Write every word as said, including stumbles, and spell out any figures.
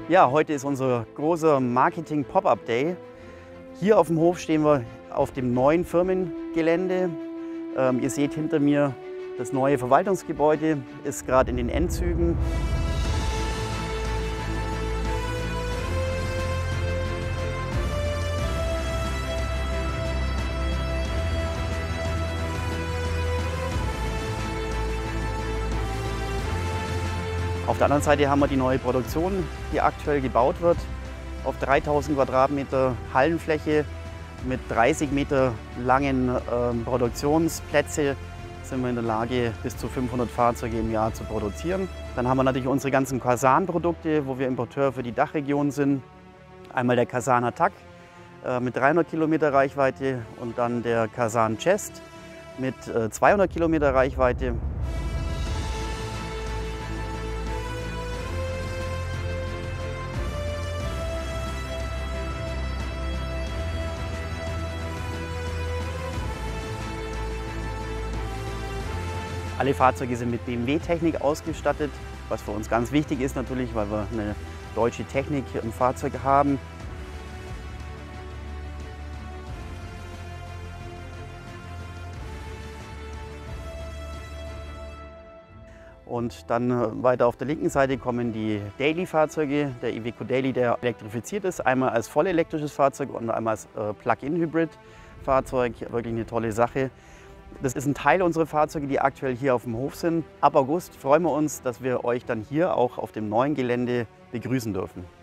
Ja, heute ist unser großer Marketing-Pop-Up-Day. Hier auf dem Hof stehen wir auf dem neuen Firmengelände. Ähm, ihr seht hinter mir, das neue Verwaltungsgebäude ist gerade in den Endzügen. Auf der anderen Seite haben wir die neue Produktion, die aktuell gebaut wird. Auf dreitausend Quadratmeter Hallenfläche mit dreißig Meter langen äh, Produktionsplätze sind wir in der Lage, bis zu fünfhundert Fahrzeuge im Jahr zu produzieren. Dann haben wir natürlich unsere ganzen Kasan-Produkte, wo wir Importeur für die Dachregion sind. Einmal der Kasan Attack äh, mit dreihundert Kilometer Reichweite und dann der Kasan Chest mit äh, zweihundert Kilometer Reichweite. Alle Fahrzeuge sind mit B M W-Technik ausgestattet, was für uns ganz wichtig ist natürlich, weil wir eine deutsche Technik im Fahrzeug haben. Und dann weiter auf der linken Seite kommen die Daily-Fahrzeuge, der Iveco Daily, der elektrifiziert ist, einmal als voll elektrisches Fahrzeug und einmal als Plug-in-Hybrid-Fahrzeug, wirklich eine tolle Sache. Das ist ein Teil unserer Fahrzeuge, die aktuell hier auf dem Hof sind. Ab August freuen wir uns, dass wir euch dann hier auch auf dem neuen Gelände begrüßen dürfen.